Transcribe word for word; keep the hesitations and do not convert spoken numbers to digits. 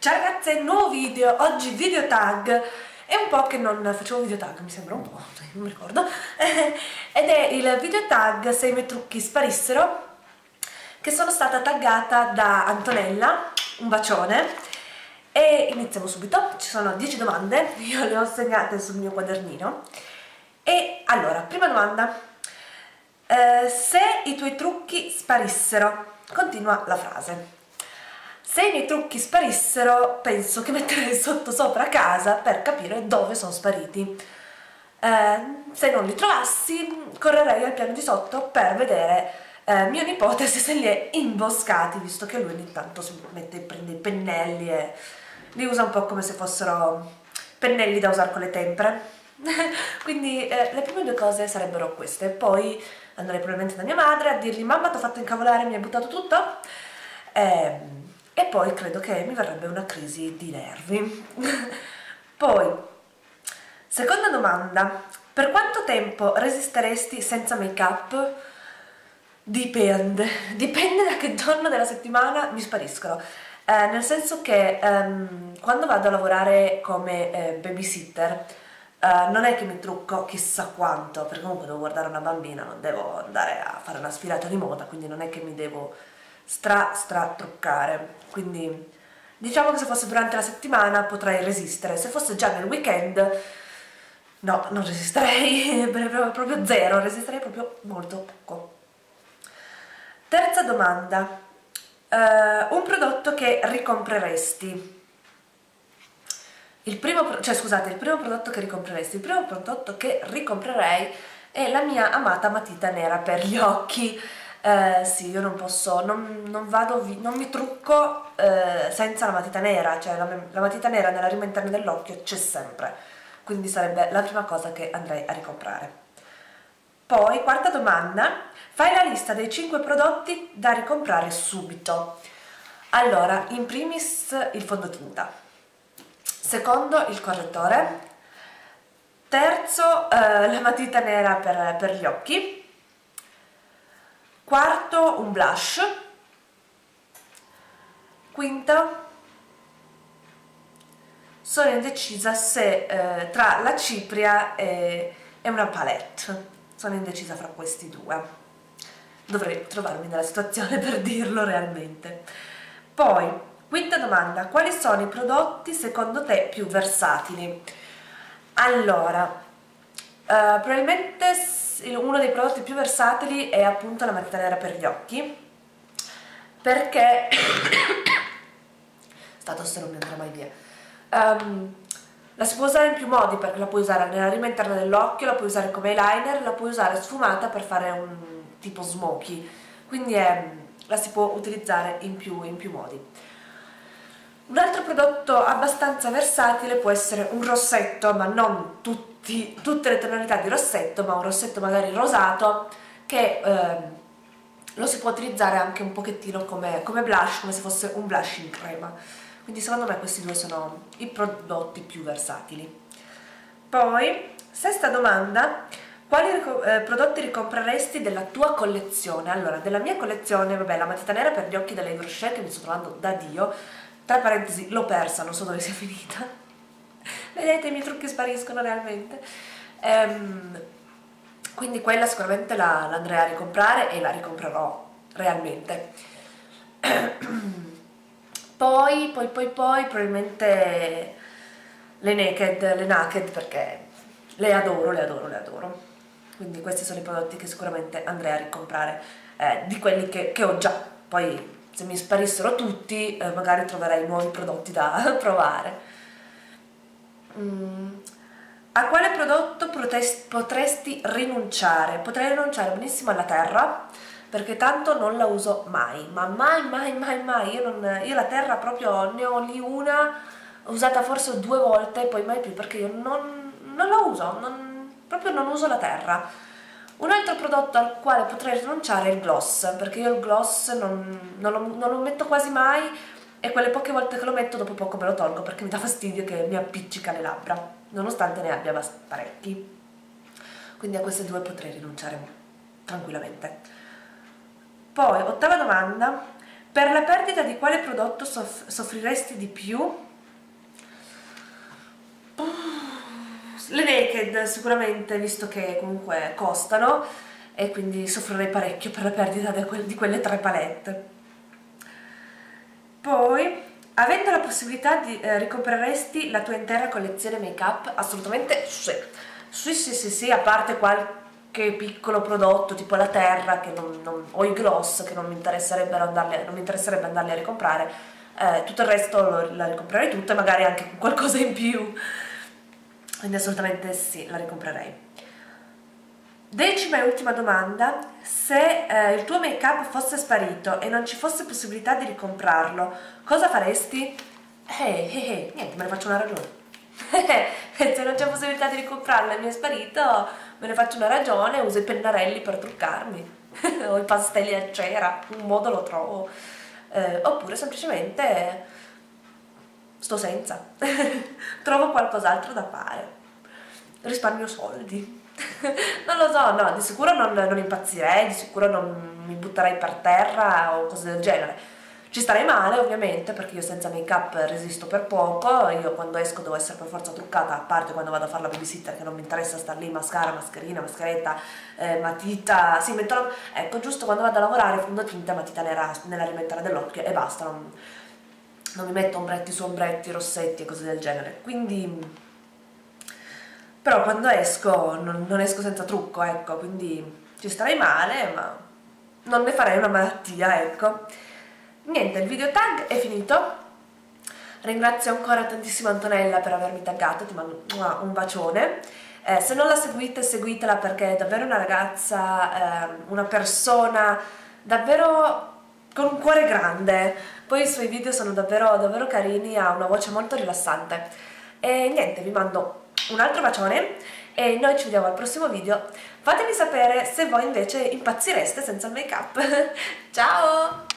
Ciao ragazze, nuovo video, oggi video tag. È un po' che non facevo video tag, mi sembra un po', non mi ricordo. Ed è il video tag se i miei trucchi sparissero, che sono stata taggata da Antonella, un bacione. E iniziamo subito, ci sono dieci domande, io le ho segnate sul mio quadernino. E allora, prima domanda, eh, se i tuoi trucchi sparissero, continua la frase. Se i miei trucchi sparissero, penso che metterei sotto sopra casa per capire dove sono spariti. Eh, se non li trovassi, correrei al piano di sotto per vedere eh, mio nipote se se li è imboscati, visto che lui ogni tanto si mette, prende i pennelli e li usa un po' come se fossero pennelli da usare con le tempere. Quindi eh, le prime due cose sarebbero queste. Poi andrei probabilmente da mia madre a dirgli: mamma, ti ho fatto incavolare, mi hai buttato tutto. Eh, E poi credo che mi verrebbe una crisi di nervi. Poi, seconda domanda, per quanto tempo resisteresti senza make up? Dipende, dipende da che giorno della settimana mi spariscono. Eh, nel senso che ehm, quando vado a lavorare come eh, babysitter, eh, non è che mi trucco chissà quanto, perché comunque devo guardare una bambina, non devo andare a fare una sfilata di moda, quindi non è che mi devo stra stra truccare. Quindi diciamo che se fosse durante la settimana potrei resistere, se fosse già nel weekend no, non resisterei, proprio zero, resisterei proprio molto poco. Terza domanda, uh, un prodotto che ricompreresti. Il primo, cioè scusate, il primo prodotto che ricompreresti, il primo prodotto che ricomprerei è la mia amata matita nera per gli occhi. Eh, sì, io non posso, non, non vado, vi, non mi trucco eh, senza la matita nera, cioè la, la matita nera nella rima interna dell'occhio c'è sempre, quindi sarebbe la prima cosa che andrei a ricomprare. Poi, quarta domanda, fai la lista dei cinque prodotti da ricomprare subito. Allora, in primis il fondotinta, secondo il correttore, terzo eh, la matita nera per, per gli occhi, quarto un blush, quinto sono indecisa se eh, tra la cipria e, e una palette, sono indecisa fra questi due, dovrei trovarmi nella situazione per dirlo realmente. Poi, quinta domanda, quali sono i prodotti secondo te più versatili? Allora, Uh, probabilmente uno dei prodotti più versatili è appunto la matita nera per gli occhi, perché sta tosse non mi andrà mai via. Um, la si può usare in più modi, perché la puoi usare nella rima interna dell'occhio, la puoi usare come eyeliner, la puoi usare sfumata per fare un tipo smoky, quindi è, la si può utilizzare in più, in più modi. Un altro prodotto abbastanza versatile può essere un rossetto, ma non tutti tutte le tonalità di rossetto, ma un rossetto magari rosato, che eh, lo si può utilizzare anche un pochettino come, come blush, come se fosse un blush in crema. Quindi secondo me questi due sono i prodotti più versatili. Poi, sesta domanda, quali eh, prodotti ricompreresti della tua collezione? Allora, della mia collezione, vabbè, la matita nera per gli occhi della Yves Rocher, che mi sto trovando da Dio, tra parentesi l'ho persa, non so dove sia finita. Vedete, i miei trucchi spariscono realmente. Ehm, quindi quella sicuramente la, la andrei a ricomprare e la ricomprerò realmente. Poi, poi, poi, poi, probabilmente le Naked, le Naked, perché le adoro, le adoro, le adoro. Quindi questi sono i prodotti che sicuramente andrei a ricomprare, eh, di quelli che, che ho già. Poi se mi sparissero tutti, eh, magari troverei nuovi prodotti da provare. Mm. A quale prodotto potresti rinunciare? Potrei rinunciare benissimo alla terra, perché tanto non la uso mai, ma mai, mai, mai, mai. Io, non, io la terra proprio ne ho lì una, usata forse due volte, poi mai più, perché io non, non la uso, non, proprio non uso la terra. Un altro prodotto al quale potrei rinunciare è il gloss, perché io il gloss non, non, lo, non lo metto quasi mai, e quelle poche volte che lo metto dopo poco me lo tolgo perché mi dà fastidio che mi appiccica le labbra, nonostante ne abbia parecchi. Quindi a queste due potrei rinunciare tranquillamente. Poi, ottava domanda, Per la perdita di quale prodotto soff soffriresti di più? Le Naked sicuramente, visto che comunque costano, e quindi soffrirei parecchio per la perdita di, que di quelle tre palette. Poi, avendo la possibilità di eh, ricompreresti la tua intera collezione make up? Assolutamente sì. Sì, sì, sì, sì, a parte qualche piccolo prodotto tipo la terra che non, non, o i gloss che non mi interesserebbero andarli, non mi interesserebbe andarli a ricomprare, eh, tutto il resto lo, la ricomprerei tutta, magari anche con qualcosa in più. Quindi assolutamente sì, la ricomprerei. Decima e ultima domanda: se eh, il tuo make up fosse sparito e non ci fosse possibilità di ricomprarlo, cosa faresti? Eh, eh, eh, niente, me ne faccio una ragione. Se non c'è possibilità di ricomprarlo e mi è sparito, me ne faccio una ragione, uso i pennarelli per truccarmi, o i pastelli a cera, un modo lo trovo. Eh, oppure semplicemente sto senza, trovo qualcos'altro da fare, risparmio soldi. Non lo so, no, di sicuro non, non impazzirei, di sicuro non mi butterei per terra o cose del genere. Ci starei male ovviamente, perché io senza make up resisto per poco, io quando esco devo essere per forza truccata, a parte quando vado a fare la babysitter che non mi interessa star lì, mascara, mascherina, mascheretta, eh, matita, sì, metto la... ecco, giusto quando vado a lavorare fondotinta, matita nera nella rimettere dell'occhio e basta, non, non mi metto ombretti su ombretti, rossetti e cose del genere, quindi... Però quando esco non, non esco senza trucco, ecco, quindi ci starei male, ma non ne farei una malattia, ecco. Niente, il video tag è finito. Ringrazio ancora tantissimo Antonella per avermi taggato, ti mando un bacione. Eh, se non la seguite, seguitela perché è davvero una ragazza, eh, una persona davvero con un cuore grande. Poi i suoi video sono davvero, davvero carini, ha una voce molto rilassante. E niente, vi mando un altro bacione e noi ci vediamo al prossimo video. Fatemi sapere se voi invece impazzireste senza il make up. Ciao!